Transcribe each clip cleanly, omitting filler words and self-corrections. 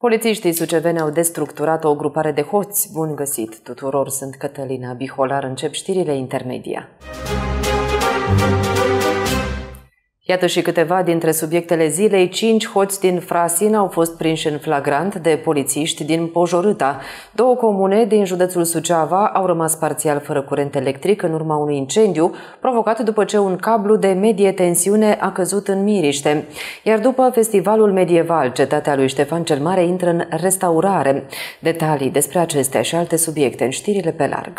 Polițiștii suceveni au destructurat o grupare de hoți. Bun găsit tuturor, sunt Cătălina Biholar, încep știrile Intermedia. Iată și câteva dintre subiectele zilei. 5 hoți din Frasin au fost prinși în flagrant de polițiști din Pojorâta. 2 comune din județul Suceava au rămas parțial fără curent electric în urma unui incendiu provocat după ce un cablu de medie tensiune a căzut în Miriște. Iar după festivalul medieval, cetatea lui Ștefan cel Mare intră în restaurare. Detalii despre acestea și alte subiecte în știrile pe larg.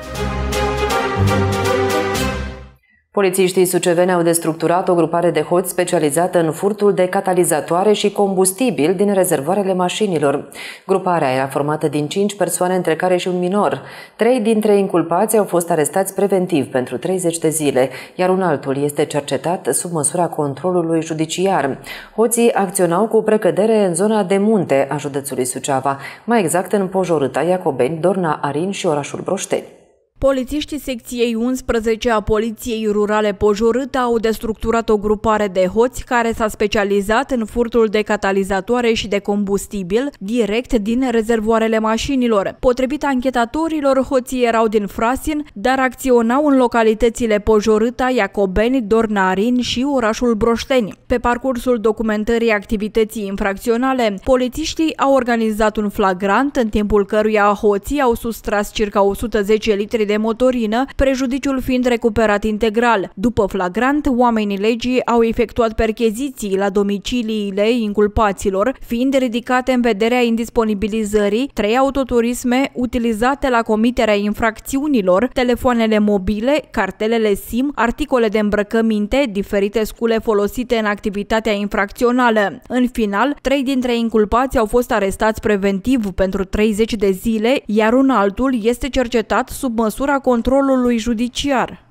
Polițiștii suceveni au destructurat o grupare de hoți specializată în furtul de catalizatoare și combustibil din rezervoarele mașinilor. Gruparea era formată din 5 persoane, între care și un minor. 3 dintre inculpați au fost arestați preventiv pentru 30 de zile, iar un altul este cercetat sub măsura controlului judiciar. Hoții acționau cu precădere în zona de munte a județului Suceava, mai exact în Pojorâta, Iacobeni, Dorna Arin și orașul Broșteni. Polițiștii secției 11 a Poliției Rurale Pojorâta au destructurat o grupare de hoți care s-a specializat în furtul de catalizatoare și de combustibil direct din rezervoarele mașinilor. Potrivit anchetatorilor, hoții erau din Frasin, dar acționau în localitățile Pojorâta, Iacobeni, Dornarin și orașul Broșteni. Pe parcursul documentării activității infracționale, polițiștii au organizat un flagrant, în timpul căruia hoții au sustras circa 110 litri de motorină, prejudiciul fiind recuperat integral. După flagrant, oamenii legii au efectuat percheziții la domiciliile inculpaților, fiind ridicate în vederea indisponibilizării 3 autoturisme utilizate la comiterea infracțiunilor, telefoanele mobile, cartelele SIM, articole de îmbrăcăminte, diferite scule folosite în activitatea infracțională. În final, 3 dintre inculpați au fost arestați preventiv pentru 30 de zile, iar un altul este cercetat sub măsura controlului judiciar.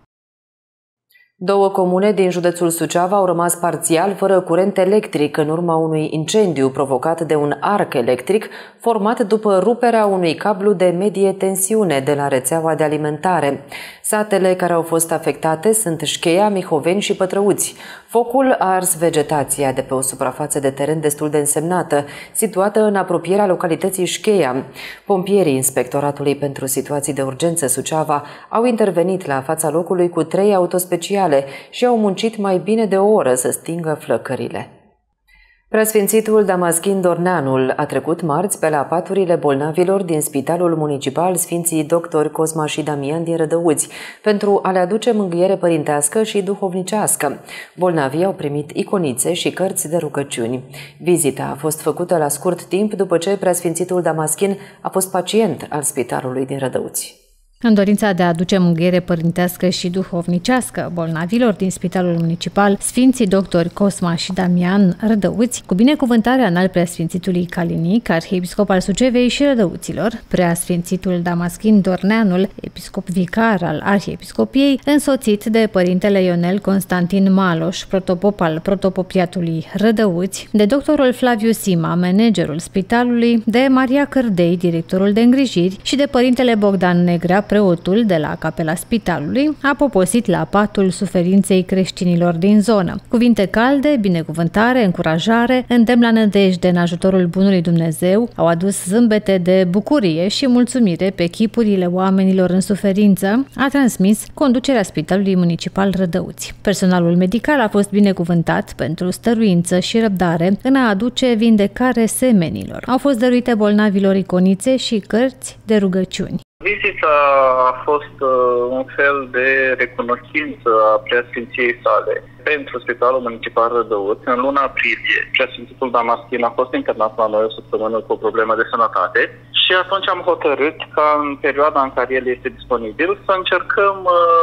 2 comune din județul Suceava au rămas parțial fără curent electric în urma unui incendiu provocat de un arc electric format după ruperea unui cablu de medie tensiune de la rețeaua de alimentare. Satele care au fost afectate sunt Șcheia, Mihoveni și Pătrăuți. Focul a ars vegetația de pe o suprafață de teren destul de însemnată, situată în apropierea localității Șcheia. Pompierii Inspectoratului pentru Situații de Urgență Suceava au intervenit la fața locului cu 3 autospeciale și au muncit mai bine de o oră să stingă flăcările. Preasfințitul Damaschin Dorneanul a trecut marți pe la paturile bolnavilor din Spitalul Municipal Sfinții Doctori Cosma și Damian din Rădăuți pentru a le aduce mângâiere părintească și duhovnicească. Bolnavii au primit iconițe și cărți de rugăciuni. Vizita a fost făcută la scurt timp după ce preasfințitul Damaschin a fost pacient al Spitalului din Rădăuți. În dorința de a aduce mângâiere părintească și duhovnicească bolnavilor din Spitalul Municipal Sfinții Doctori Cosma și Damian Rădăuți, cu binecuvântarea înalt preasfințitului Calinic, arhiepiscop al Sucevei și Rădăuților, preasfințitul Damaschin Dorneanul, episcop vicar al arhiepiscopiei, însoțit de părintele Ionel Constantin Maloș, protopop al protopopiatului Rădăuți, de doctorul Flaviu Sima, managerul spitalului, de Maria Cârdei, directorul de îngrijiri, și de părintele Bogdan Negrea, preotul de la capela spitalului, a poposit la patul suferinței creștinilor din zonă. Cuvinte calde, binecuvântare, încurajare, îndemn la nădejde în ajutorul bunului Dumnezeu au adus zâmbete de bucurie și mulțumire pe chipurile oamenilor în suferință, a transmis conducerea Spitalului Municipal Rădăuți. Personalul medical a fost binecuvântat pentru stăruință și răbdare în a aduce vindecare semenilor. Au fost dăruite bolnavilor iconițe și cărți de rugăciuni. Vizita a fost un fel de recunoștință a preasfinției sale pentru Spitalul Municipal Rădăuți. În luna aprilie, preasfințitul Damaschin a fost internat la noi o săptămână cu o problemă de sănătate și atunci am hotărât ca în perioada în care el este disponibil să încercăm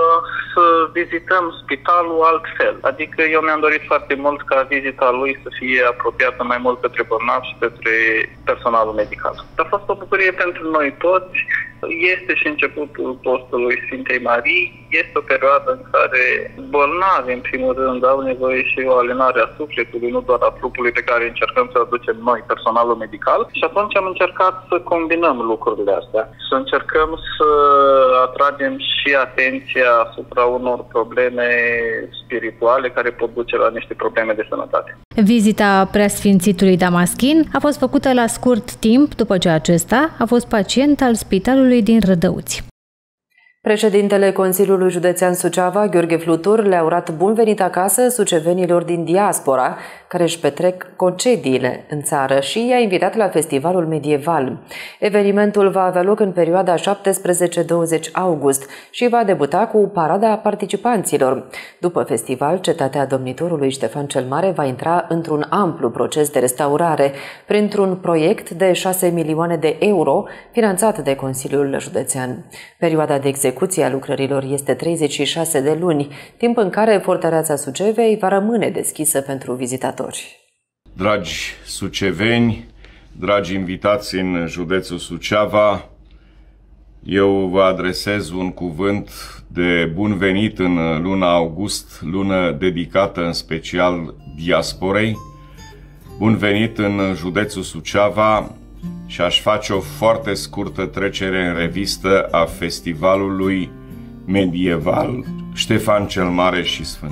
să vizităm spitalul altfel. Adică eu mi-am dorit foarte mult ca vizita lui să fie apropiată mai mult către bolnavi și către personalul medical. A fost o bucurie pentru noi toți. Este și începutul postului Sfintei Marii. Este o perioadă în care bolnavi, în primul rând, au nevoie și o alinare a sufletului, nu doar a trupului, pe care încercăm să aducem noi, personalul medical. Și atunci am încercat să combinăm lucrurile astea. Să încercăm să atragem și atenția asupra unor probleme spirituale care pot duce la niște probleme de sănătate. Vizita preasfințitului Damaschin a fost făcută la scurt timp după ce acesta a fost pacient al spitalului din Rădăuți. Președintele Consiliului Județean Suceava, Gheorghe Flutur, le-a urat bun venit acasă sucevenilor din diaspora, care își petrec concediile în țară, și i-a invitat la Festivalul Medieval. Evenimentul va avea loc în perioada 17-20 august și va debuta cu parada participanților. După festival, cetatea domnitorului Ștefan cel Mare va intra într-un amplu proces de restaurare printr-un proiect de 6 milioane de euro finanțat de Consiliul Județean. Perioada de execuție a lucrărilor este 36 de luni, timp în care fortăreața Sucevei va rămâne deschisă pentru vizitatori. Dragi suceveni, dragi invitați în județul Suceava, eu vă adresez un cuvânt de bun venit în luna august, lună dedicată în special diasporei. Bun venit în județul Suceava și aș face o foarte scurtă trecere în revistă a Festivalului Medieval Ștefan cel Mare și Sfânt.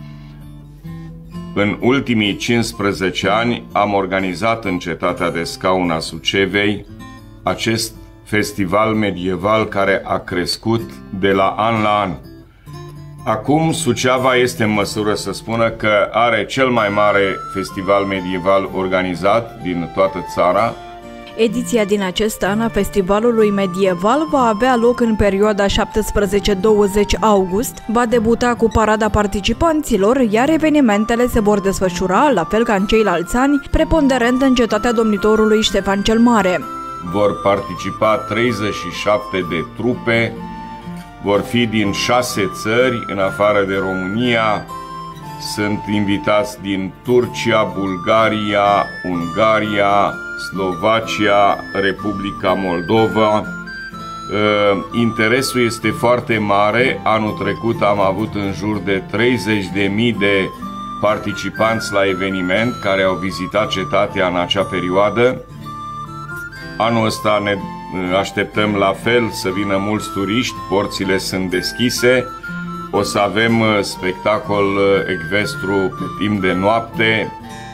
În ultimii 15 ani am organizat în cetatea de Scaun a Sucevei acest festival medieval care a crescut de la an la an. Acum Suceava este în măsură să spună că are cel mai mare festival medieval organizat din toată țara. Ediția din acest an a Festivalului Medieval va avea loc în perioada 17-20 august, va debuta cu parada participanților, iar evenimentele se vor desfășura, la fel ca în ceilalți ani, preponderent în cetatea domnitorului Ștefan cel Mare. Vor participa 37 de trupe, vor fi din 6 țări, în afară de România. Sunt invitați din Turcia, Bulgaria, Ungaria, Slovacia, Republica Moldova. Interesul este foarte mare. Anul trecut am avut în jur de 30.000 de participanți la eveniment care au vizitat cetatea în acea perioadă. Anul ăsta ne așteptăm la fel să vină mulți turiști, porțile sunt deschise. O să avem spectacol ecvestru pe timp de noapte,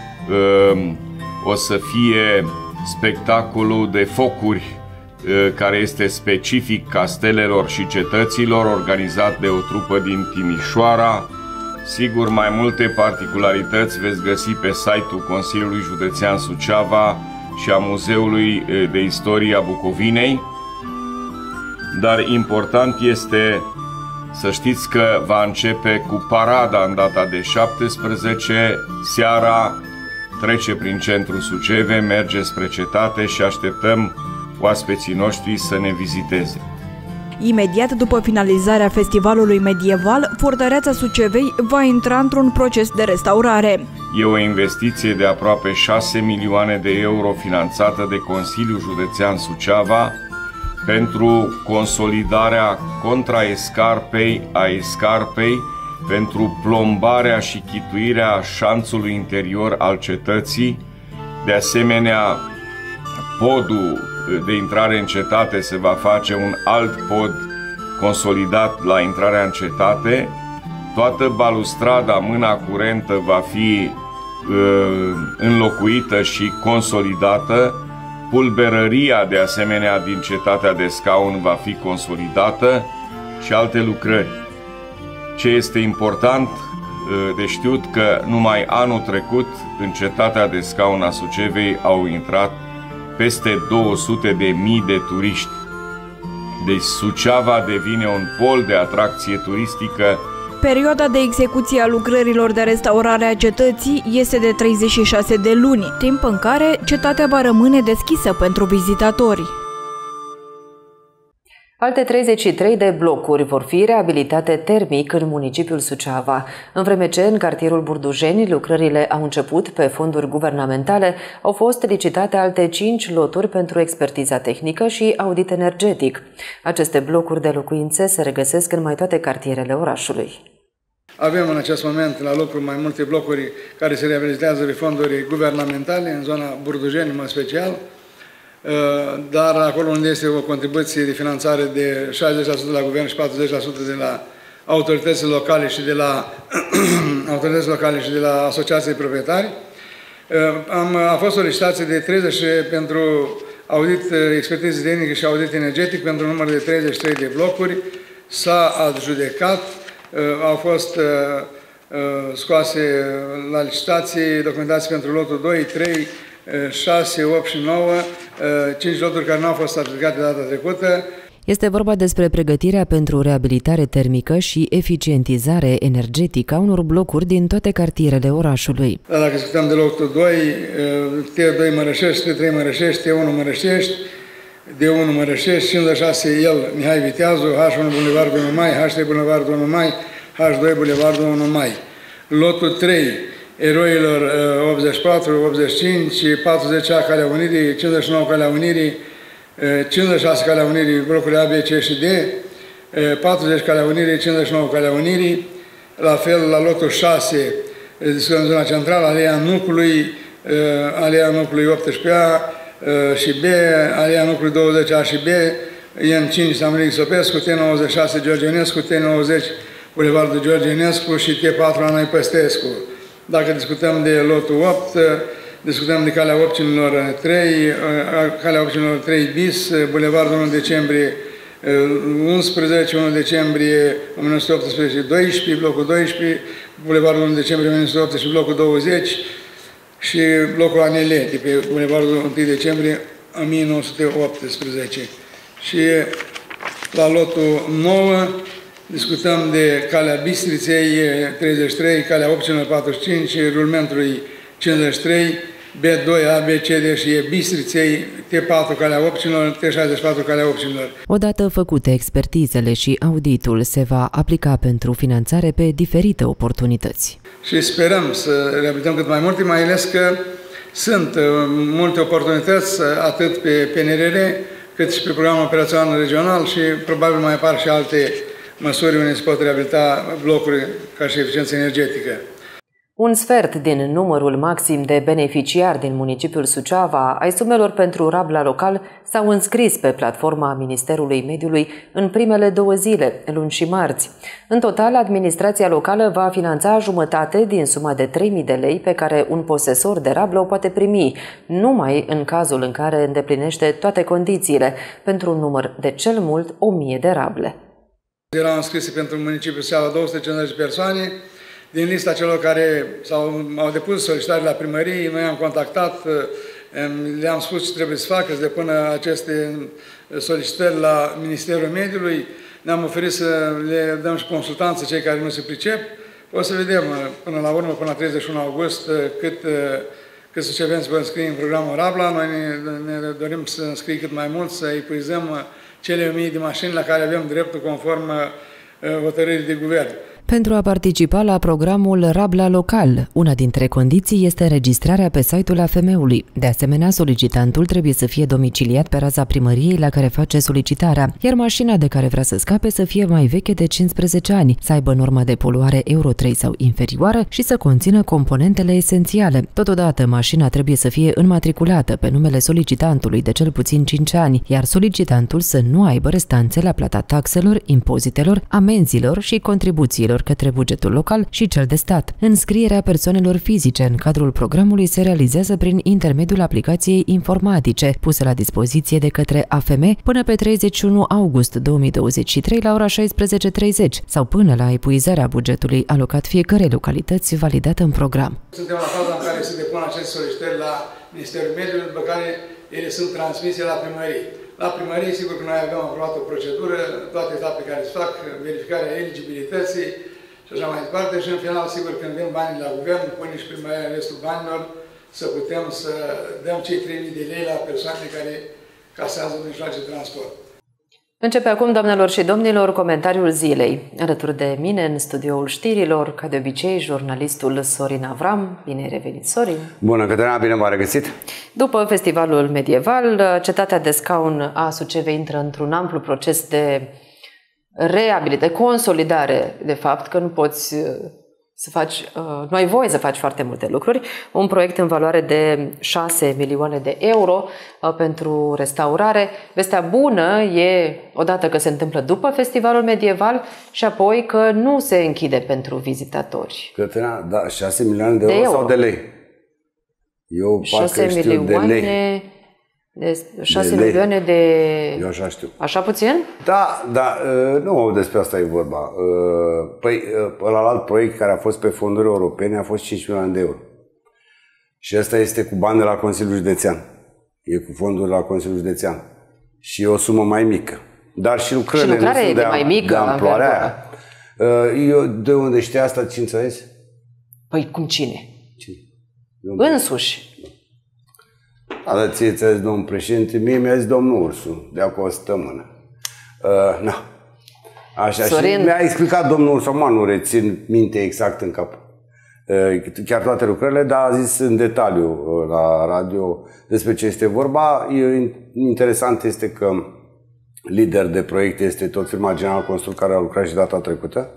o să fie spectacolul de focuri care este specific castelelor și cetăților, organizat de o trupă din Timișoara. Sigur, mai multe particularități veți găsi pe site-ul Consiliului Județean Suceava și a Muzeului de Istorie a Bucovinei. Dar important este să știți că va începe cu parada în data de 17, seara trece prin centrul Sucevei, merge spre cetate și așteptăm oaspeții noștri să ne viziteze. Imediat după finalizarea festivalului medieval, fortăreața Sucevei va intra într-un proces de restaurare. E o investiție de aproape 6 milioane de euro finanțată de Consiliul Județean Suceava pentru consolidarea contraescarpei a escarpei, pentru plombarea și chituirea șanțului interior al cetății. De asemenea, podul de intrare în cetate se va face un alt pod consolidat la intrarea în cetate. Toată balustrada, mâna curentă, va fi înlocuită și consolidată. Pulberăria, de asemenea, din cetatea de Scaun va fi consolidată și alte lucrări. Ce este important de știut că numai anul trecut în cetatea de Scaun a Sucevei au intrat peste 200.000 de turiști. Deci Suceava devine un pol de atracție turistică. Perioada de execuție a lucrărilor de restaurare a cetății este de 36 de luni, timp în care cetatea va rămâne deschisă pentru vizitatori. Alte 33 de blocuri vor fi reabilitate termic în municipiul Suceava. În vreme ce în cartierul Burdujeni lucrările au început pe fonduri guvernamentale, au fost licitate alte 5 loturi pentru expertiza tehnică și audit energetic. Aceste blocuri de locuințe se regăsesc în mai toate cartierele orașului. Avem în acest moment la lucru mai multe blocuri care se reabilitează pe fonduri guvernamentale, în zona Burdujeni în special, dar acolo unde este o contribuție de finanțare de 60% de la guvern și 40% de la autoritățile locale și de la asociații de proprietari. A fost o licitație de 30 pentru audit, expertiză tehnică și audit energetic pentru un număr de 33 de blocuri. S-a adjudecat, au fost scoase la licitație documentații pentru lotul 2, 3, 6, 8 și 9, 5 loturi care nu au fost adjudicate data trecută. Este vorba despre pregătirea pentru reabilitare termică și eficientizare energetică a unor blocuri din toate cartierele orașului. Dacă discutăm de lotul 2, T2 Mărășești, T3 Mărășești, T1 Mărășești, D1 Mărășești, 56 el Mihai Viteazu, H1 Bulevardul 1 Mai, H3 Bulevardul 1 Mai, H2 Bulevardul 1 Mai. Lotul 3, Eroilor 84, 85, 40A Calea Unirii, 59 Calea Unirii, 56 Calea Unirii, blocurile A, B, C și D, 40 Calea Unirii, 59 Calea Unirii, la fel la lotul 6, în zona centrală, Aleea Nucului 18A și B, Aleea Nucului 20A și B, N5 Samaric Sopescu, T96 George Enescu, T90 Bulevardul George Enescu și T4 Anai Păstescu. Dacă discutăm de lotul 8, discutăm de Calea Opținilor 3, Calea Opținilor 3 bis, Bulevardul 1 decembrie 11, 1 decembrie 1918, 12, blocul 12, Bulevardul 1 decembrie 1918, blocul 20 și blocul Anele, de pe Bulevardul 1 decembrie 1918. Și la lotul 9 discutăm de Calea Bistriței 33, Calea Opținilor 45, rulmentului 53, B2, A, B, C, D și E Bistriței, T4 Calea Opținilor, T64 Calea Opținilor. Odată făcute expertizele și auditul, se va aplica pentru finanțare pe diferite oportunități. Și sperăm să reabilităm cât mai multe, mai ales că sunt multe oportunități, atât pe PNRR, cât și pe programul operațional regional și probabil mai apar și alte măsuri unde se pot reabilita blocuri ca și eficiență energetică. Un sfert din numărul maxim de beneficiari din municipiul Suceava ai sumelor pentru Rabla local s-au înscris pe platforma Ministerului Mediului în primele 2 zile, luni și marți. În total, administrația locală va finanța jumătate din suma de 3.000 de lei pe care un posesor de rablă o poate primi, numai în cazul în care îndeplinește toate condițiile, pentru un număr de cel mult 1.000 de rable. Erau înscrise pentru municipiul Suceava 250 de persoane. Din lista celor care au depus solicitări la primărie, noi am contactat, le-am spus ce trebuie să facă, să depună aceste solicitări la Ministerul Mediului. Ne-am oferit să le dăm și consultanță cei care nu se pricep. O să vedem până la urmă, până la 31 august, cât sucevenți vor înscrie în programul Rabla. Noi ne dorim să înscrie cât mai mult, să epuizăm cele 1.000 de mașini la care avem dreptul conform hotărârii de guvern. Pentru a participa la programul Rabla Local, una dintre condiții este înregistrarea pe site-ul AFM-ului. De asemenea, solicitantul trebuie să fie domiciliat pe raza primăriei la care face solicitarea, iar mașina de care vrea să scape să fie mai veche de 15 ani, să aibă norma de poluare Euro 3 sau inferioară și să conțină componentele esențiale. Totodată, mașina trebuie să fie înmatriculată pe numele solicitantului de cel puțin 5 ani, iar solicitantul să nu aibă restanțe la plata taxelor, impozitelor, amenzilor și contribuțiilor către bugetul local și cel de stat. Înscrierea persoanelor fizice în cadrul programului se realizează prin intermediul aplicației informatice puse la dispoziție de către AFM până pe 31 august 2023 la ora 16:30 sau până la epuizarea bugetului alocat fiecărei localități validată în program. Suntem la faza în care se depun aceste solicitări la Ministerul Mediului, după care ele sunt transmise la primărie. La primărie, sigur că noi avem aprobat o procedură, toate etapele care se fac, verificarea eligibilității și așa mai departe. Și în final, sigur, când vin banii la guvern, pune și primăria restul banilor, să putem să dăm cei 3.000 de lei la persoane care casează mijloace de transport. Începe acum, doamnelor și domnilor, comentariul zilei. Alături de mine, în studioul știrilor, ca de obicei, jurnalistul Sorin Avram. Bine ai revenit, Sorin! Bună, Cătălina, bine v-am regăsit! După festivalul medieval, cetatea de scaun a Sucevei intră într-un amplu proces de reabilitare, consolidare, de fapt, că nu poți să faci, nu ai voie să faci foarte multe lucruri. Un proiect în valoare de 6 milioane de euro pentru restaurare. Vestea bună e, odată că se întâmplă după festivalul medieval și apoi că nu se închide pentru vizitatori. Cătălina, da, 6 milioane de euro sau de lei? Eu 6 milioane de 6 milioane de... Eu așa știu. Așa puțin? Da, nu despre asta e vorba. Păi, ălalt proiect care a fost pe fonduri europene a fost 5 milioane de euro. Și ăsta este cu bani de la Consiliul Județean. E cu fonduri la Consiliul Județean. Și e o sumă mai mică. Dar și lucrările nu sunt de mai mică, de amploarea aia. Eu de unde știi asta, ce înțelegi? Păi cum cine? Cine? Însuși. Da, dar ție ți-a zis domnul președinte, mie mi-a zis domnul Ursu, de acum o săptămână. Așa, Sorin... și mi-a explicat domnul Ursu, nu rețin minte exact în cap. Chiar toate lucrările, dar a zis în detaliu la radio despre ce este vorba. Interesant este că lider de proiect este tot firma General Construct, care a lucrat și data trecută.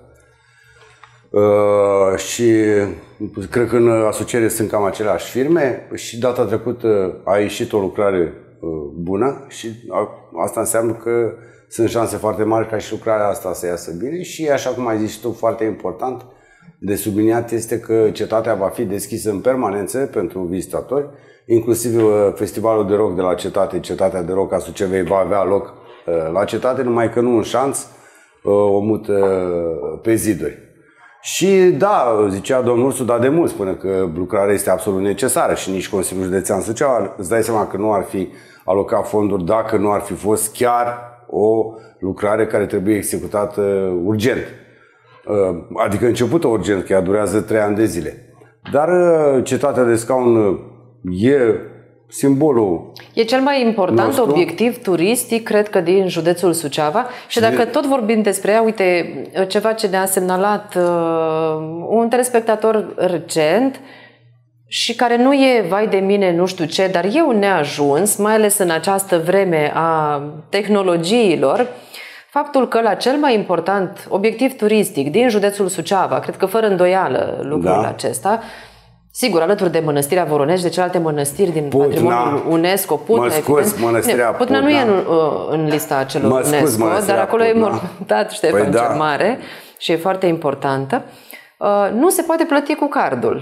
Și cred că în asociere sunt cam aceleași firme și data trecută a ieșit o lucrare bună și asta înseamnă că sunt șanse foarte mari ca și lucrarea asta să iasă bine și, așa cum ai zis tu, foarte important de subliniat este că cetatea va fi deschisă în permanență pentru vizitatori, inclusiv festivalul de rock de la cetate, Cetatea de Rock a Sucevei, va avea loc la cetate, numai că nu în șanț, o mută pe ziduri. Și da, zicea domnul Ursu, dar de mult spune că lucrarea este absolut necesară și nici Consiliul Județean Suceava, îți dai seama că nu ar fi alocat fonduri dacă nu ar fi fost chiar o lucrare care trebuie executată urgent. Adică începută urgent, că ea durează 3 ani de zile. Dar Cetatea de Scaun e simbolul. E cel mai important nostru. Obiectiv turistic, cred că din județul Suceava. Și dacă tot vorbim despre ea, uite, ceva ce ne-a semnalat un telespectator recent și care nu e, vai de mine, nu știu ce, dar e un neajuns, mai ales în această vreme a tehnologiilor, faptul că la cel mai important obiectiv turistic din județul Suceava, cred că fără îndoială lucrul acesta, sigur, alături de Mănăstirea Voronești, de celelalte mănăstiri din patrimoniul UNESCO, Putna nu e în lista celor UNESCO, dar acolo e mormântat Ștefan cel Mare și e foarte importantă. Nu se poate plăti cu cardul.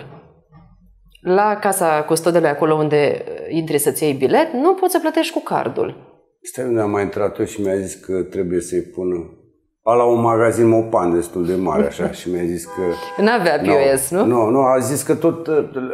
La Casa Custodului, acolo unde intri să-ți iei bilet, nu poți să plătești cu cardul. Stai, unde am mai intrat eu și mi-a zis că trebuie să-i pună la un magazin Mopan destul de mare, așa, și mi-a zis că... N-avea POS, nu? Nu, a zis că tot...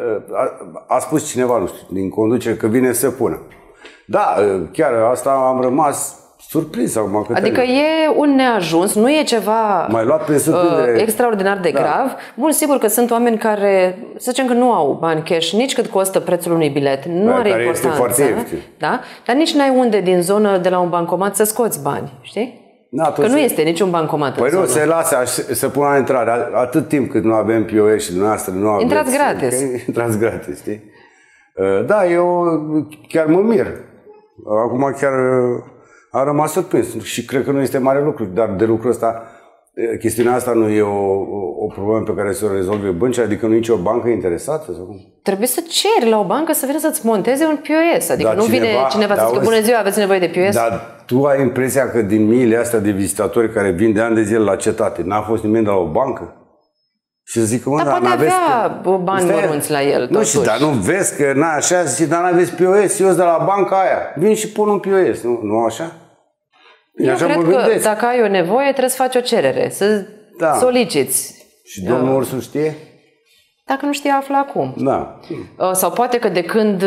A spus cineva, nu știu, din conducere, că vine să pună. Da, chiar asta am rămas surprins acum. Adică e un neajuns, nu e ceva extraordinar de grav. Bun, sigur că sunt oameni care, să zicem că nu au bani cash, nici cât costă prețul unui bilet. Nu are importanță. Este foarte ieftin. Da? Dar nici n-ai unde din zonă de la un bancomat să scoți bani, știi? Că nu este niciun bancomat în zonă. Nu, se lasă să pună la intrare. Atât timp cât nu avem POS și dumneavoastră nu aveți... Intrați gratis. Intrați gratis, știi? Da, eu chiar mă mir. Acum chiar am rămas surprins și cred că nu este mare lucru. Dar de lucrul ăsta, chestiunea asta nu e o problemă pe care să o rezolve bănci, adică nu e nicio bancă interesată? Sau cum? Trebuie să ceri la o bancă să vină să-ți monteze un POS. Adică nu vine cineva să zică, bună ziua, aveți nevoie de POS? Dar tu ai impresia că din miile astea de vizitatori care vin de ani de zile la cetate, n-a fost nimeni de la o bancă? Și să zic, dar poate avea bani mărunți la el. Nu știu, dar nu vezi că n-ai așa, zici, dar n-aveți POS, eu sunt de la banca aia. Vin și pun un POS, nu așa? Eu așa cred că dacă ai o nevoie, trebuie să faci o cerere, să soliciți. Și domnul Ursu știe? Dacă nu știe, află acum. Da. Sau poate că de când...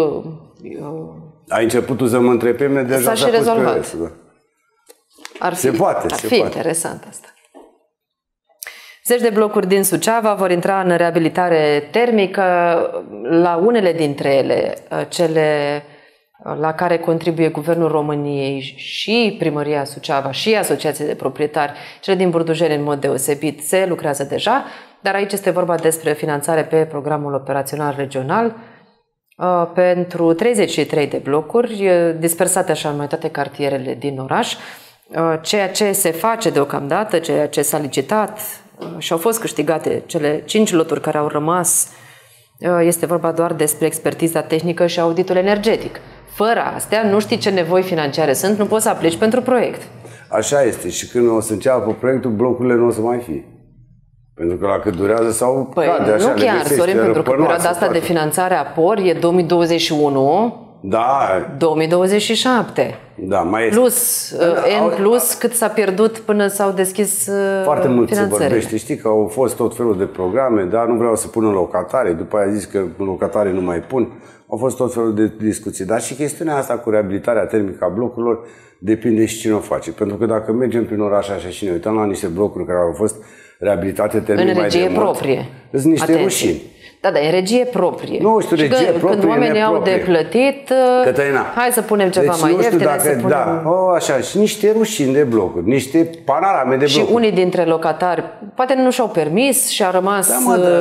Ai început tu să mă întrebi pe mine, deja s-a și rezolvat. POS, da. Ar fi, se poate. Interesant asta. 10 de blocuri din Suceava vor intra în reabilitare termică, la unele dintre ele, cele la care contribuie Guvernul României și Primăria Suceava și Asociația de Proprietari, cele din Burdujeni în mod deosebit, se lucrează deja, dar aici este vorba despre finanțare pe programul operațional regional pentru 33 de blocuri, dispersate așa în mai toate cartierele din oraș. Ceea ce se face deocamdată, ceea ce s-a licitat și au fost câștigate cele 5 loturi care au rămas, este vorba doar despre expertiza tehnică și auditul energetic. Fără astea, nu știi ce nevoi financiare sunt, nu poți să aplici pentru proiect. Așa este. Și când o să înceapă proiectul, blocurile nu o să mai fie. Pentru că la cât durează sau cade așa. Nu chiar, Sorin, pentru că perioada asta de finanțare a POR e 2021, da. 2027. Da, mai este. Plus, N plus cât s-a pierdut până s-au deschis foarte mult se finanțările. vorbește. Știi că au fost tot felul de programe, dar nu vreau să pun în locatare. După aia zis că în locatare nu mai pun. Au fost tot felul de discuții. Dar și chestiunea asta cu reabilitarea termică a blocurilor depinde și cine o face. Pentru că dacă mergem prin oraș așa și ne uităm la niște blocuri care au fost reabilitate termic în regie proprie. Sunt niște rușini. Da, da, e regie proprie. Nu știu, regie proprie, când oamenii au de plătit, Cătălina, hai să punem ceva mai ieftin, să punem... Da, așa, și niște rușini de blocuri, niște panorame de blocuri. Și unii dintre locatari poate nu și-au permis și a rămas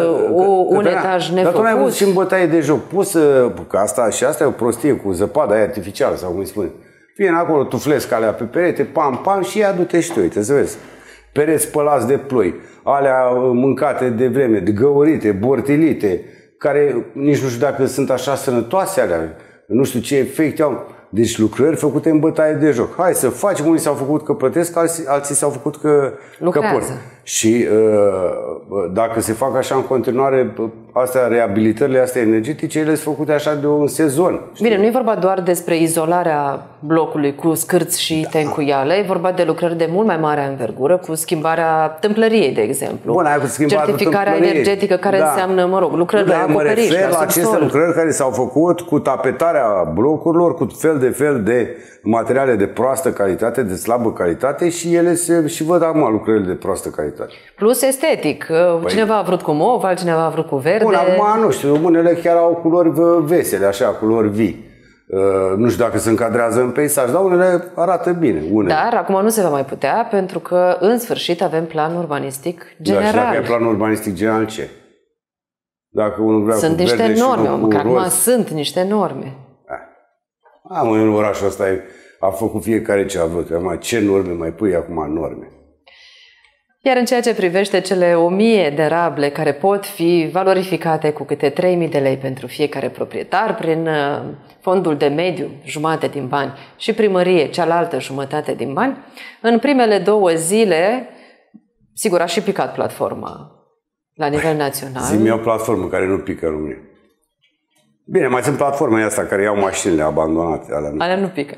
un etaj nefăcut. Dar tu n-ai văzut și în bătaie de joc pusă, că asta e o prostie cu zăpada aia artificială, sau cum îi spune. Vine acolo, tuflesc alea pe perete, pam, pam, și ia du-te și tu, uite, să vezi. Pereți spălați de ploi, alea mâncate de vreme, de găurite, bortilite, care nici nu știu dacă sunt așa sănătoase alea, nu știu ce efecte au. Deci lucrări făcute în bătaie de joc. Hai să facem, unii s-au făcut că plătesc, alții s-au făcut că pot. Și dacă se fac așa în continuare, reabilitările astea energetice, ele sunt făcute așa de un sezon. Bine, nu e vorba doar despre izolarea blocului cu scârți și tencuiale, e vorba de lucrări de mult mai mare învergură, cu schimbarea tâmplăriei, de exemplu. Bun, certificarea energetică, care înseamnă, mă rog, lucrări la acoperiș, la subsol. Aceste lucrări care s-au făcut cu tapetarea blocurilor, cu fel de materiale de proastă calitate, de slabă calitate, și ele și văd acum lucrările de proastă calitate. Plus estetic. Cineva a vrut cu mov, altcineva a vrut cu verde. Bun, acum nu știu, unele chiar au culori vesele, așa, culori vii. Nu știu dacă se încadrează în peisaj, dar unele arată bine. Dar acum nu se va mai putea, pentru că în sfârșit avem plan urbanistic general. Da, și dacă e plan urbanistic general, ce? Dacă unul vrea sunt niște norme, că acum sunt niște norme. În orașul ăsta a făcut fiecare ce a vrut. Ce norme mai pui acum norme? Iar în ceea ce privește cele 1000 de rable care pot fi valorificate cu câte 3000 de lei pentru fiecare proprietar prin fondul de mediu, jumate din bani, și primărie, cealaltă jumătate din bani, în primele 2 zile, sigur, a și picat platforma la nivel național. Zi-mi o platformă care nu pică în România. Bine, mai sunt platformele astea care iau mașinile abandonate. Alea nu pică.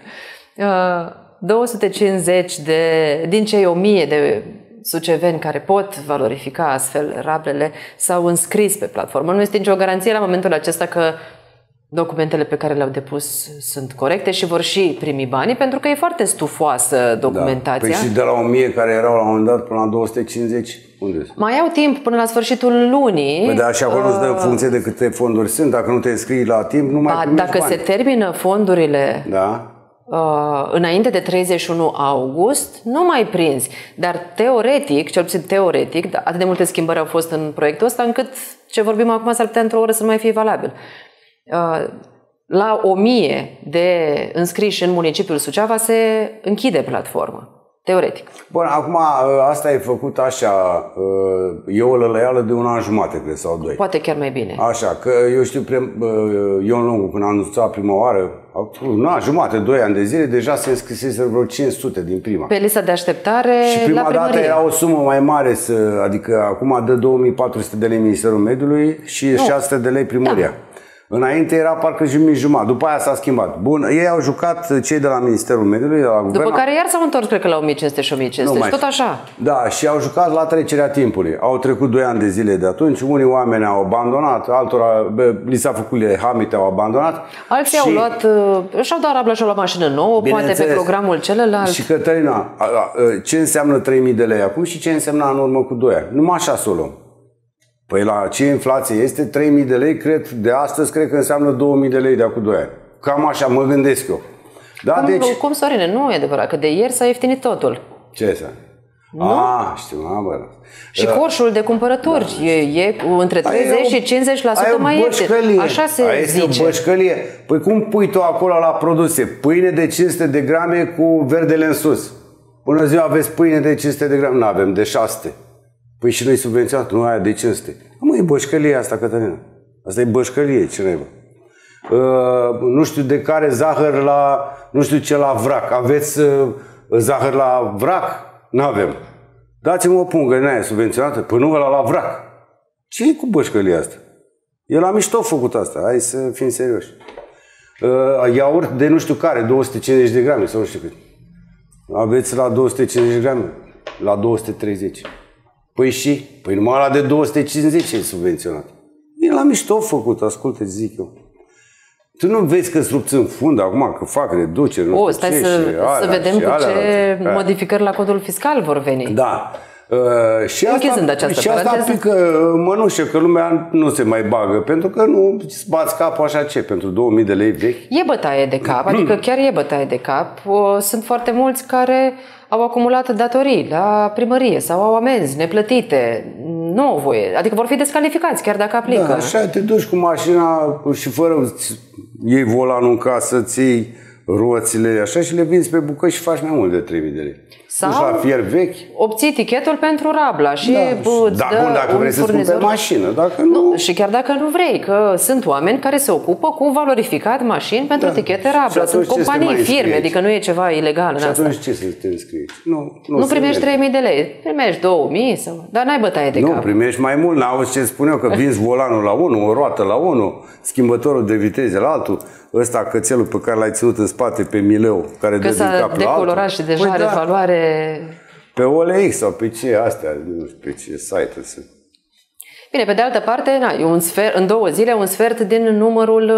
250 din cei 1000 de suceveni care pot valorifica astfel rablele s-au înscris pe platformă. Nu este nicio garanție la momentul acesta că documentele pe care le-au depus sunt corecte și vor și primi banii, pentru că e foarte stufoasă documentația. Păi și de la 1000 care erau la un moment dat până la 250, unde sunt? Mai au timp până la sfârșitul lunii. Păi dar și acolo îți dă în funcție de câte fonduri sunt. Dacă nu te înscrii la timp, nu mai primești dacă bani. se termină fondurile înainte de 31 august, nu mai prinzi. Dar teoretic, cel puțin teoretic, atât de multe schimbări au fost în proiectul ăsta, încât ce vorbim acum s-ar putea într-o oră să nu mai fie valabil. La 1000 de înscriși în municipiul Suceava se închide platforma. Teoretic. Bun, acum asta e făcut așa, e o lălăială de 1 an jumate, cred, sau 2. Poate chiar mai bine. Așa, că eu știu, Ion Lungu, când a anunțat prima oară, jumate, 2 ani de zile, deja se înscrisese vreo 500 din prima. Pe lista de așteptare și prima la primărie. dată era o sumă mai mare, adică acum dă 2400 de lei Ministerul Mediului și 600 de lei primăria. Da. Înainte era parcă jumătate. După aia s-a schimbat. Bun, ei au jucat, cei de la Ministerul Mediului, de la Guvern. După care iar s-au întors, cred că la 1500 și 1500 și tot așa. Da, și au jucat la trecerea timpului. Au trecut 2 ani de zile de atunci, unii oameni au abandonat, altora li s-a făcut hamite, au abandonat. Alții au luat, și-au dat rabla și-au luat mașină nouă, poate pe programul celălalt. Și Cătălina, ce înseamnă 3000 de lei acum și ce însemna în urmă cu 2 ani? Numai așa să o luăm. Păi la ce inflație este, 3000 de lei, de astăzi cred că înseamnă 2000 de lei de acum 2 ani. Cam așa mă gândesc eu. Da, cum, Sorine, nu e adevărat, că de ieri s-a ieftinit totul. Ce este? Știu, bă. Și coșul de cumpărături e între 30 și 50% mai ieftin. Așa se zice. Este o bășcălie. Păi cum pui tu acolo la produse? Pâine de 500 de grame cu verdele în sus. Bună ziua, aveți pâine de 500 de grame? Nu avem, de 600. Păi și noi subvenționat, nu aia de 500. Mă, e bășcălie asta, Cătălina. Asta e bășcălie, ce naiba. Nu știu de care zahăr la, nu știu ce la vrac. Aveți zahăr la vrac? N-avem. Dați-mi o pungă din aia subvenționată, până nu ăla la vrac. Ce e cu bășcălia asta? El a mișto făcut asta, hai să fim serioși. Iaurt de nu știu care, 250 de grame sau nu știu cât. Aveți la 250 de grame, la 230. Păi și? Păi numai la de 250 e subvenționat. El a mișto făcut, ascultă, zic eu. Tu nu vezi că-ți rupți în fund acum, că fac reduceri, nu știu stai ce, să vedem cu ce modificări la codul fiscal vor veni. Da. Și asta pică mănușă, că lumea nu se mai bagă, pentru că nu îți bați capul așa ce, pentru 2000 de lei vechi. E bătaie de cap, adică chiar e bătaie de cap. Sunt foarte mulți care au acumulat datorii la primărie sau au amenzi neplătite. Nu au voie, adică vor fi descalificați chiar dacă aplică. Da, așa te duci cu mașina și fără iei volanul în casă, ți iei roțile, așa, și le vinzi pe bucăți și faci mai mult de 3000 de lei. Sau la fier vechi. obții tichetul pentru Rabla și dacă vrei să spun pe mașină, dacă nu... Și chiar dacă nu vrei, că sunt oameni care se ocupă cu valorificat mașini pentru tichete Rabla. Sunt companii, firme, adică nu e ceva ilegal în asta. Și atunci ce să te înscrii? Nu primești 3000 de lei, primești 2000 sau... Dar n-ai bătaie de cap. Nu, primești mai mult, n-auzi ce spun eu, că vinzi volanul la unul, o roată la unul, schimbătorul de viteze la altul, ăsta cățelul pe care l-ai ținut în spate pe mileu, care dă din cap la altul. Că s-a decolorat și deja are valoare... Pe OLX sau pe ce astea, nu știu pe ce site-uri sunt. Bine, pe de altă parte, e un sfert, în 2 zile, un sfert din numărul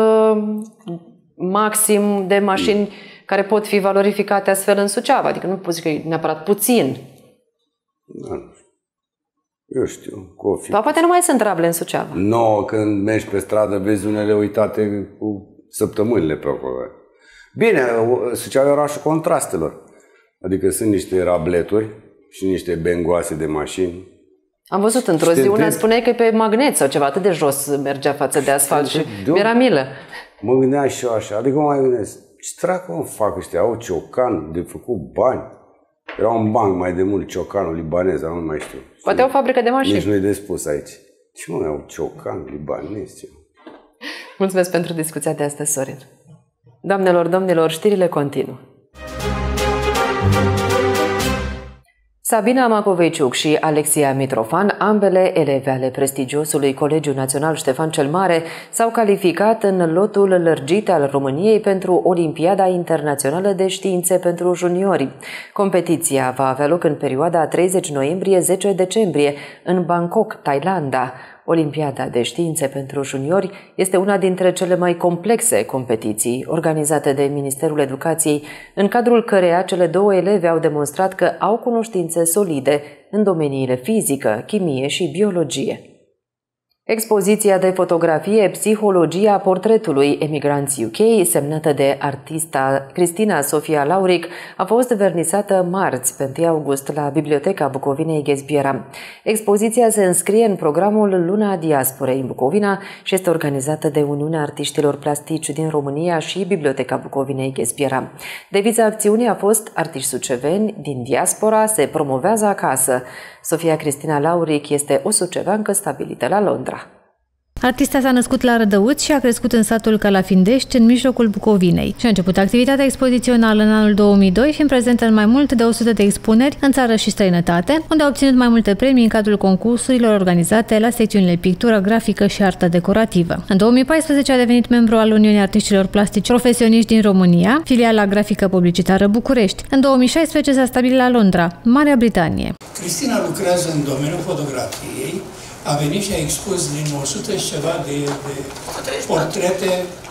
maxim de mașini care pot fi valorificate astfel în Suceava. Adică nu poți zic că e neapărat puțin. Da, eu știu. Poate nu mai sunt Rable în Suceava. Nu, când mergi pe stradă vezi unele uitate cu săptămânile pe acolo. Bine, Suceava e orașul contrastelor. Adică sunt niște rableturi și niște bengoase de mașini. Am văzut într-o zi, una spuneai că e pe magnet sau ceva, atât de jos mergea față de asfalt și mi-era milă. Mă gândeam și eu așa, adică mă mai gândesc, ce dracu mă fac ăștia, au ciocan de făcut bani. Era un banc mai de mult, ciocanul libanez, dar nu mai știu. Poate o fabrică de mașini. Nici nu-i de spus aici. Ce mă, au ciocan libanez? Mulțumesc pentru discuția de astăzi, Sorin. Doamnelor, domnilor, știrile continuă. Sabina Macoveciuc și Alexia Mitrofan, ambele eleve ale prestigiosului Colegiu Național Ștefan cel Mare, s-au calificat în lotul lărgit al României pentru Olimpiada Internațională de Științe pentru Juniori. Competiția va avea loc în perioada 30 noiembrie-10 decembrie în Bangkok, Thailanda. Olimpiada de Științe pentru Juniori este una dintre cele mai complexe competiții organizate de Ministerul Educației, în cadrul căreia cele 2 eleve au demonstrat că au cunoștințe solide în domeniile fizică, chimie și biologie. Expoziția de fotografie Psihologia portretului emigranți UK, semnată de artista Cristina Sofia Lauric, a fost vernisată marți, pe 1 august, la Biblioteca Bucovinei Ghezbiera. Expoziția se înscrie în programul Luna Diasporei în Bucovina și este organizată de Uniunea Artiștilor Plastici din România și Biblioteca Bucovinei Ghezbiera. Deviza acțiunii a fost Artiști suceveni din diaspora se promovează acasă. Sofia Cristina Lauric este o suceveancă stabilită la Londra. Artista s-a născut la Rădăuți și a crescut în satul Calafindești, în mijlocul Bucovinei. Și a început activitatea expozițională în anul 2002 și în prezent în mai mult de 100 de expuneri în țară și străinătate, unde a obținut mai multe premii în cadrul concursurilor organizate la secțiunile pictură, grafică și artă decorativă. În 2014 a devenit membru al Uniunii Artiștilor Plastici Profesioniști din România, filiala grafică publicitară București. În 2016 s-a stabilit la Londra, Marea Britanie. Cristina lucrează în domeniul fotografiei. A venit și a expus din 100 și ceva de portrete,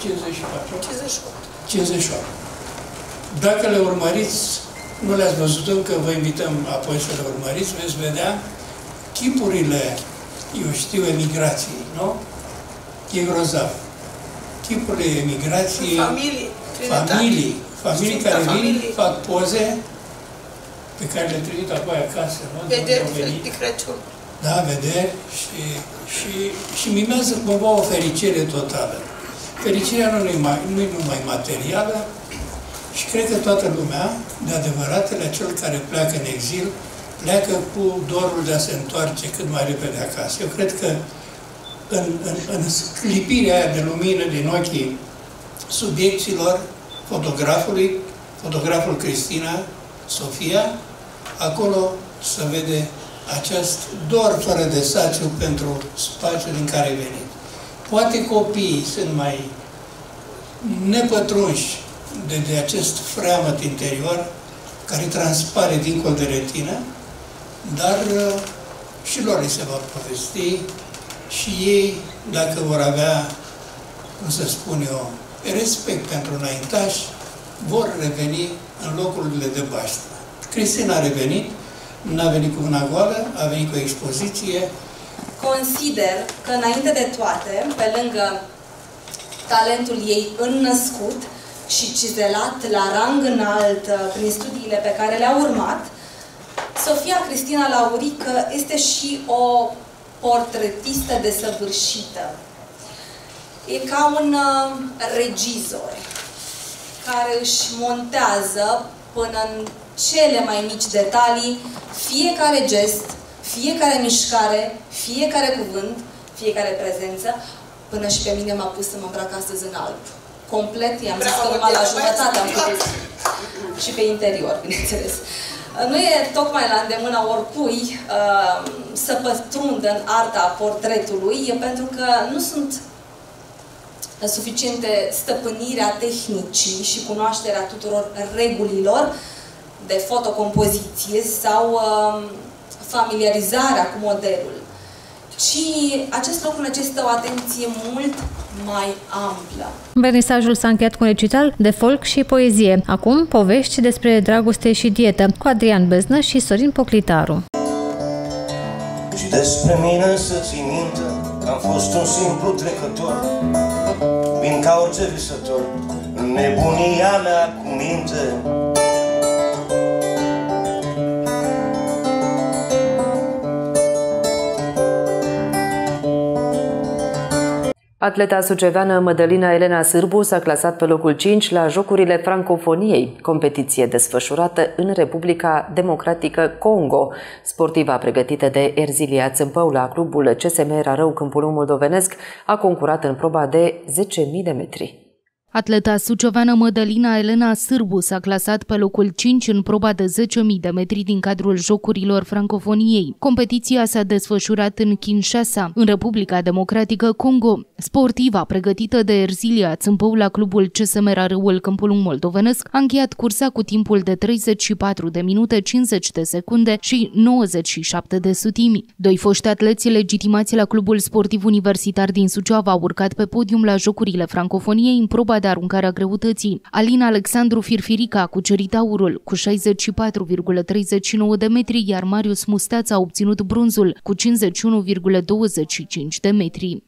58. Dacă le urmăriți, nu le-ați văzut încă, vă invităm apoi să le urmăriți, veți vedea tipurile, eu știu, emigrației, nu? E grozav. Tipurile emigrației, familii care vin, fac poze pe care le trimit apoi acasă, nu? Vederi de Crăciun. Da, vederi și mimează cumva o fericire totală. Fericirea nu e numai materială și cred că toată lumea, de adevăratele, cel care pleacă în exil, pleacă cu dorul de a se întoarce cât mai repede acasă. Eu cred că în clipirea aia de lumină din ochii subiecților, fotograful Cristina Sofia, acolo se vede acest dor fără de saciu pentru spațiul din care ai venit. Poate copiii sunt mai nepătrunși de acest freamăt interior care transpare dincolo de retină, dar și lor îi se va povesti și ei, dacă vor avea, cum să spun eu, respect pentru înaintași, vor reveni în locurile de baștină. Cristina a revenit, n-a venit cu mâna goală, a venit cu o expoziție. Consider că, înainte de toate, pe lângă talentul ei înnăscut și cizelat la rang înalt prin studiile pe care le-a urmat, Sofia Cristina Laurică este și o portretistă desăvârșită. E ca un regizor care își montează până în cele mai mici detalii fiecare gest, fiecare mișcare, fiecare cuvânt, fiecare prezență, până și pe mine m-a pus să mă îmbrac astăzi în alb. Complet, i-am zis că numai la jumătate am putut. Și pe interior, bineînțeles. Nu e tocmai la îndemâna oricui să pătrundă în arta portretului, pentru că nu sunt suficiente stăpânirea tehnicii și cunoașterea tuturor regulilor de fotocompoziție sau familiarizarea cu modelul, ci acest lucru necesită o atenție mult mai amplă. Vernisajul s-a încheiat cu un recital de folk și poezie. Acum, povești despre dragoste și dietă, cu Adrian Beznă și Sorin Poclitaru. Și despre mine să ții minte că am fost un simplu trecător, vin ca orice visător, în nebunia mea cu minte. Atleta suceveană Mădălina Elena Sârbu s-a clasat pe locul 5 la Jocurile Francofoniei, competiție desfășurată în Republica Democratică Congo. Sportiva pregătită de Erzilia Țâmpău la clubul CSM Rarău Câmpul Moldovenesc a concurat în proba de 10.000 de metri. Atleta suceveană Mădălina Elena Sârbu s-a clasat pe locul 5 în proba de 10.000 de metri din cadrul Jocurilor Francofoniei. Competiția s-a desfășurat în Kinshasa, în Republica Democratică Congo. Sportiva, pregătită de Erzilia Țâmpău la clubul CSM Rarăul Câmpul Moldovenesc, a încheiat cursa cu timpul de 34 de minute 50 de secunde și 97 de sutimi. Doi foști atleți legitimați la clubul sportiv universitar din Suceava au urcat pe podium la Jocurile Francofoniei în proba de aruncare a greutății. Alina Alexandru Firfirica a cucerit aurul cu 64,39 de metri, iar Marius Musteața a obținut bronzul cu 51,25 de metri.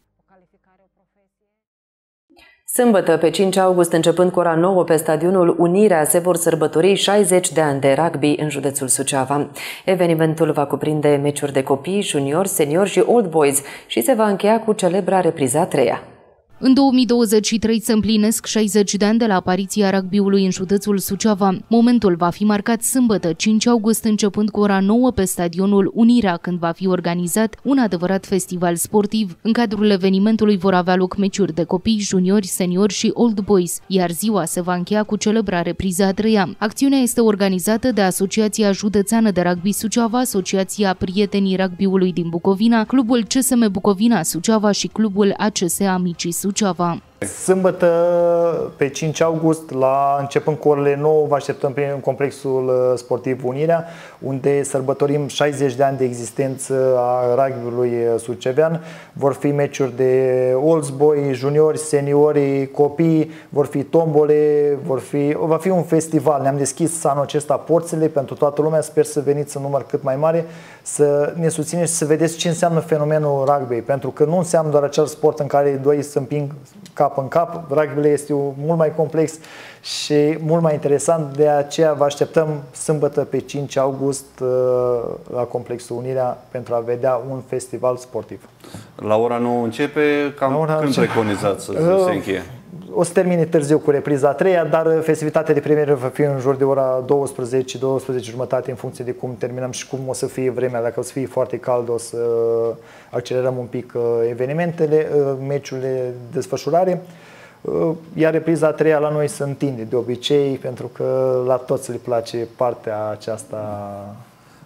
Sâmbătă, pe 5 august, începând cu ora 9 pe stadionul Unirea, se vor sărbători 60 de ani de rugby în județul Suceava. Evenimentul va cuprinde meciuri de copii, juniori, seniori și old boys și se va încheia cu celebra repriza a treia. În 2023 se împlinesc 60 de ani de la apariția rugby-ului în județul Suceava. Momentul va fi marcat sâmbătă, 5 august, începând cu ora 9 pe stadionul Unirea, când va fi organizat un adevărat festival sportiv. În cadrul evenimentului vor avea loc meciuri de copii, juniori, seniori și old boys, iar ziua se va încheia cu celebra repriza a treia. Acțiunea este organizată de Asociația Județeană de Rugby Suceava, Asociația Prietenii Rugby-ului din Bucovina, Clubul CSM Bucovina Suceava și Clubul ACS Amicii Suceava. Sâmbătă, pe 5 august, începând cu orele 9, vă așteptăm în complexul sportiv Unirea, unde sărbătorim 60 de ani de existență a rugby-ului sucevean. Vor fi meciuri de olds boy, juniori, seniori, copii, vor fi tombole, va fi un festival. Ne-am deschis anul acesta porțile pentru toată lumea, sper să veniți în număr cât mai mare, să ne susțineți și să vedeți ce înseamnă fenomenul rugby, pentru că nu înseamnă doar acel sport în care doi se împing cap în cap. Rugby este mult mai complex și mult mai interesant, de aceea vă așteptăm sâmbătă pe 5 august la Complexul Unirea pentru a vedea un festival sportiv. La ora 9 începe, când preconizați să se încheie? O să termine târziu cu repriza a treia, dar festivitatea de premieră va fi în jur de ora 12-12:30 în funcție de cum terminăm și cum o să fie vremea. Dacă o să fie foarte cald, o să accelerăm un pic evenimentele, meciurile de desfășurare. Iar repriza a treia la noi se întinde de obicei, pentru că la toți le place partea aceasta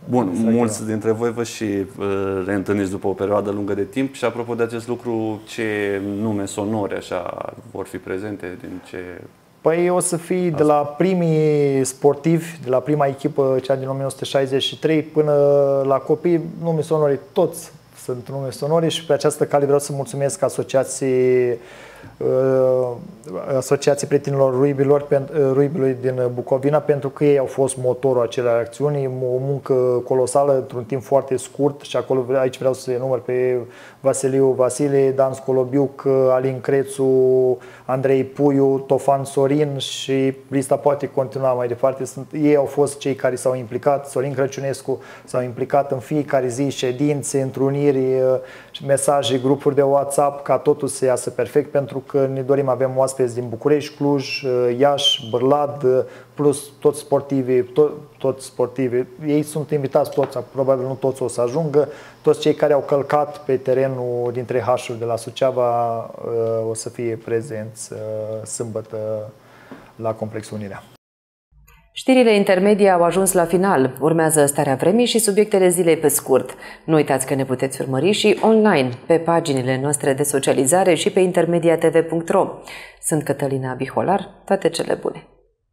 Bun, mulți dintre voi vă și reîntâlniți după o perioadă lungă de timp și apropo de acest lucru, ce nume sonore așa vor fi prezente, din ce... Păi o să fie de la primii sportivi, de la prima echipă, cea din 1963, până la copii, nume sonore, toți sunt nume sonore și pe această cale vreau să mulțumesc Asociației Prietenilor Ruibilui din Bucovina, pentru că ei au fost motorul acelei acțiuni, o muncă colosală într-un timp foarte scurt și acolo aici vreau să enumăr pe Vasiliu Vasile, Dan Scolobiuc, Alin Crețu, Andrei Puiu, Tofan Sorin și lista poate continua mai departe. Ei au fost cei care s-au implicat, Sorin Crăciunescu s-au implicat în fiecare zi, ședințe, întruniri, mesaje, grupuri de WhatsApp, ca totul să iasă perfect, pentru că ne dorim, avem oaspeți din București, Cluj, Iași, Bârlad, plus toți sportivi. Ei sunt invitați toți, probabil nu toți o să ajungă, toți cei care au călcat pe terenul dintre H-uri de la Suceava o să fie prezenți sâmbătă la Complexul Unirea. Știrile intermedii au ajuns la final. Urmează starea vremii și subiectele zilei pe scurt. Nu uitați că ne puteți urmări și online, pe paginile noastre de socializare și pe intermediatv.ro. Sunt Cătălina Biholar, toate cele bune!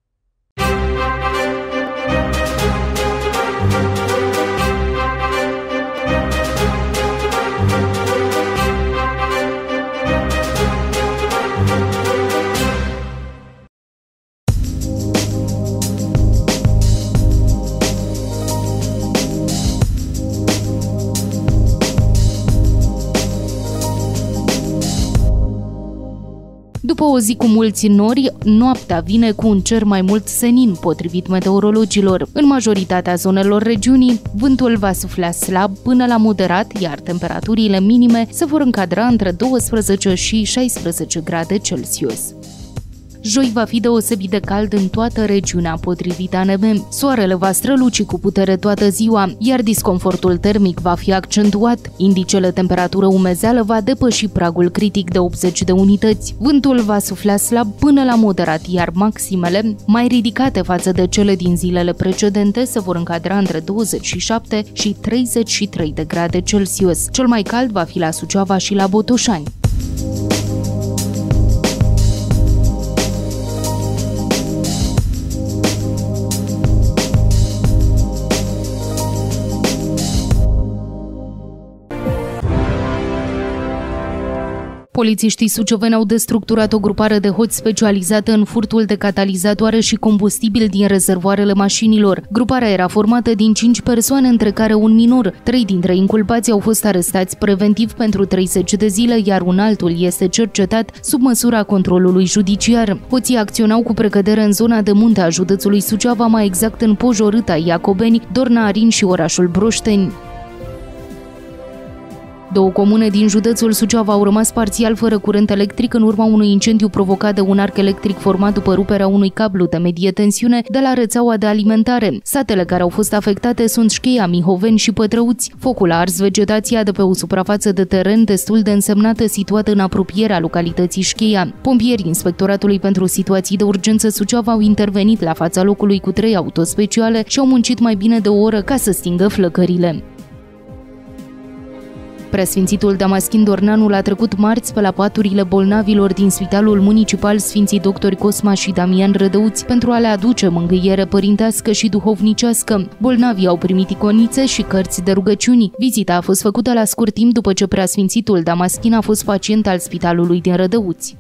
După o zi cu mulți nori, noaptea vine cu un cer mai mult senin, potrivit meteorologilor. În majoritatea zonelor regiunii, vântul va sufla slab până la moderat, iar temperaturile minime se vor încadra între 12 și 16 grade Celsius. Joi va fi deosebit de cald în toată regiunea, potrivit ANM. Soarele va străluci cu putere toată ziua, iar disconfortul termic va fi accentuat. Indicele temperatură-umezeală va depăși pragul critic de 80 de unități. Vântul va sufla slab până la moderat, iar maximele, mai ridicate față de cele din zilele precedente, se vor încadra între 27 și 33 de grade Celsius. Cel mai cald va fi la Suceava și la Botoșani. Polițiștii suceveni au destructurat o grupare de hoți specializată în furtul de catalizatoare și combustibil din rezervoarele mașinilor. Gruparea era formată din 5 persoane, între care un minor. 3 dintre inculpați au fost arestați preventiv pentru 30 de zile, iar un altul este cercetat sub măsura controlului judiciar. Hoții acționau cu precădere în zona de munte a județului Suceava, mai exact în Pojorâta, Iacobeni, Dorna Arin și orașul Broșteni. 2 comune din județul Suceava au rămas parțial fără curent electric în urma unui incendiu provocat de un arc electric format după ruperea unui cablu de medie tensiune de la rețeaua de alimentare. Satele care au fost afectate sunt Șcheia, Mihoveni și Pătrăuți. Focul a ars vegetația de pe o suprafață de teren destul de însemnată situată în apropierea localității Șcheia. Pompierii Inspectoratului pentru Situații de Urgență Suceava au intervenit la fața locului cu 3 autospeciale și au muncit mai bine de o oră ca să stingă flăcările. Preasfințitul Damaschin Dorneanu a trecut marți pe la paturile bolnavilor din Spitalul Municipal Sfinții Doctori Cosma și Damian Rădăuți pentru a le aduce mângâiere părintească și duhovnicească. Bolnavii au primit iconițe și cărți de rugăciuni. Vizita a fost făcută la scurt timp după ce preasfințitul Damaschin a fost pacient al Spitalului din Rădăuți.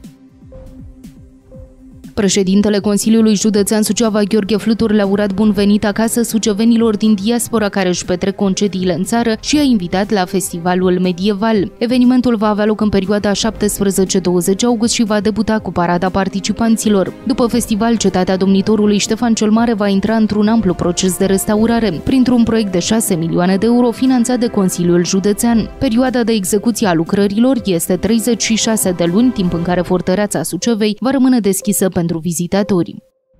Președintele Consiliului Județean Suceava, Gheorghe Flutur, le-a urat bun venit acasă sucevenilor din diaspora care își petrec concediile în țară și a invitat la Festivalul Medieval. Evenimentul va avea loc în perioada 17-20 august și va debuta cu parada participanților. După festival, cetatea domnitorului Ștefan cel Mare va intra într-un amplu proces de restaurare, printr-un proiect de 6 milioane de euro finanțat de Consiliul Județean. Perioada de execuție a lucrărilor este 36 de luni, timp în care fortăreața Sucevei va rămâne deschisă pentru vizitatori.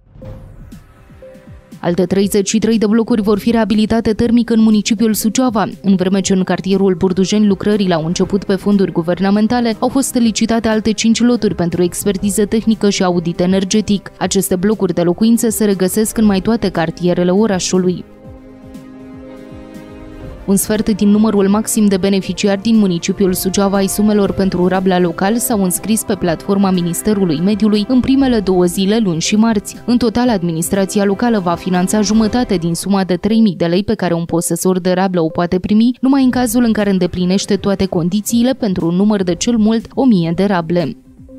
Alte 33 de blocuri vor fi reabilitate termic în municipiul Suceava, în vreme ce în cartierul Burdujeni lucrările au început pe fonduri guvernamentale, au fost licitate alte 5 loturi pentru expertiză tehnică și audit energetic. Aceste blocuri de locuințe se regăsesc în mai toate cartierele orașului. Un sfert din numărul maxim de beneficiari din municipiul Suceava ai sumelor pentru Rabla local s-au înscris pe platforma Ministerului Mediului în primele 2 zile, luni și marți. În total, administrația locală va finanța jumătate din suma de 3.000 de lei pe care un posesor de rablă o poate primi, numai în cazul în care îndeplinește toate condițiile pentru un număr de cel mult 1.000 de rable.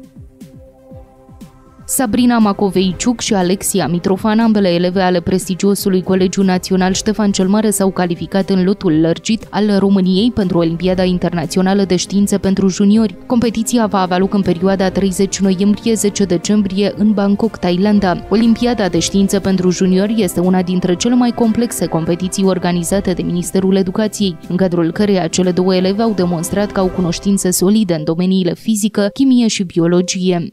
Sabrina Macoveiciuc și Alexia Mitrofan, ambele eleve ale prestigiosului Colegiu Național Ștefan cel Mare, s-au calificat în lotul lărgit al României pentru Olimpiada Internațională de Științe pentru Juniori. Competiția va avea loc în perioada 30 noiembrie-10 decembrie în Bangkok, Thailanda. Olimpiada de Științe pentru Juniori este una dintre cele mai complexe competiții organizate de Ministerul Educației, în cadrul căreia cele 2 eleve au demonstrat că au cunoștințe solide în domeniile fizică, chimie și biologie.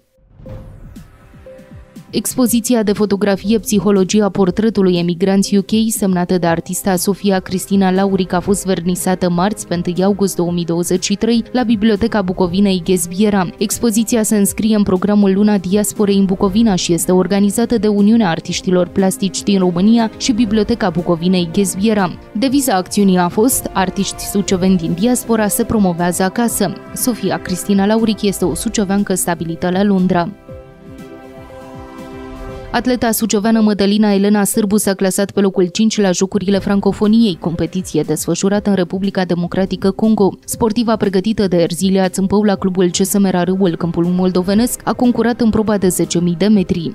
Expoziția de fotografie Psihologia portretului emigranți UK, semnată de artista Sofia Cristina Lauric, a fost vernisată marți, pe 1 august 2023, la Biblioteca Bucovinei Ghezbiera. Expoziția se înscrie în programul Luna Diasporei în Bucovina și este organizată de Uniunea Artiștilor Plastici din România și Biblioteca Bucovinei Ghezbiera. Deviza acțiunii a fost "Artiști suceveni din diaspora se promovează acasă". Sofia Cristina Lauric este o suceveancă stabilită la Londra. Atleta suceveană Mădălina Elena Sârbu s-a clasat pe locul 5 la Jocurile Francofoniei, competiție desfășurată în Republica Democratică Congo. Sportiva pregătită de Erzilia Țâmpău la clubul CSM Râul, câmpul moldovenesc, a concurat în proba de 10.000 de metri.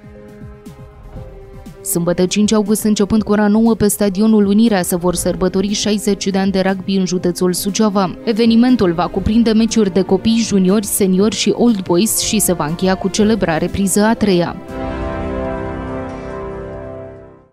Sâmbătă 5 august, începând cu ora 9, pe stadionul Unirea se vor sărbători 60 de ani de rugby în județul Suceava. Evenimentul va cuprinde meciuri de copii, juniori, seniori și old boys și se va încheia cu celebrare priză a 3-a.